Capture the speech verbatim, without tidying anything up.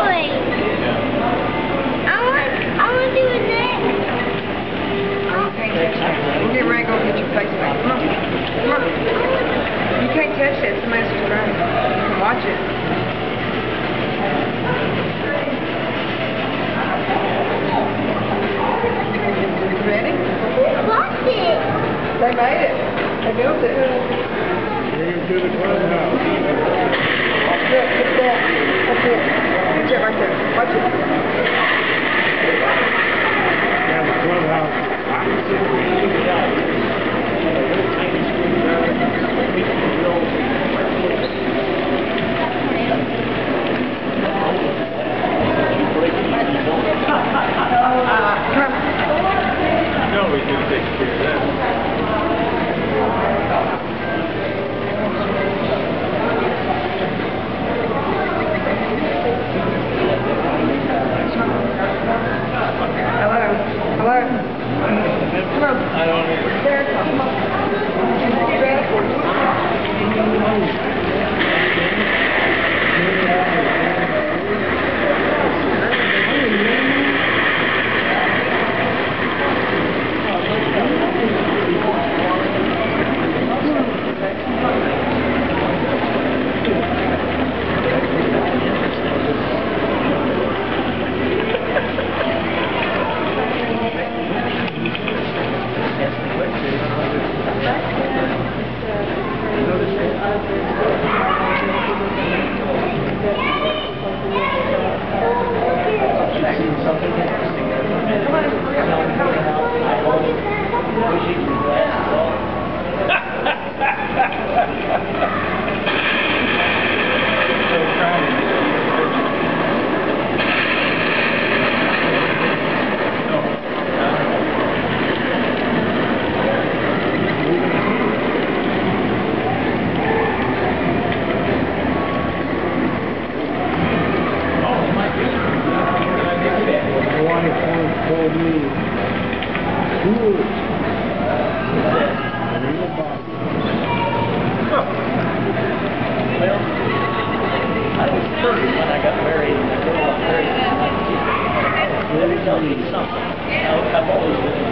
boy. I want, I want to do it next. Okay, we're getting ready to go get your face back. Come on. Come on. You can't touch that. Somebody's subscribing. You can watch it. Ready? Watch it. They made it. They built it. Bring him to the clubhouse. Look, look at that. That's it. That's it right there. Watch it. Yeah, the clubhouse. No, we can take care of that. Hello. Hello. Come on. I don't know. There, come on. You ready? Told me, cool. Well, I was thirty when I got married. I was very Let me tell you something. I've always been